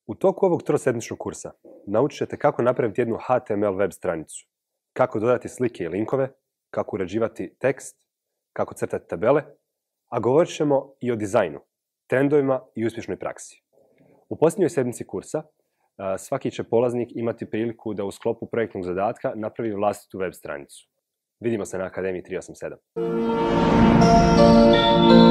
U toku ovog trosedmičnog kursa naučit ćete kako napraviti jednu HTML web stranicu, kako dodati slike i linkove, kako uređivati tekst, kako crtati tabele, a govorit ćemo i o dizajnu, trendovima i uspješnoj praksi. U posljednjoj sedmici kursa svaki će polaznik imati priliku da u sklopu projektnog zadatka napravi vlastitu web stranicu. Vidimo se na Akademiji 387.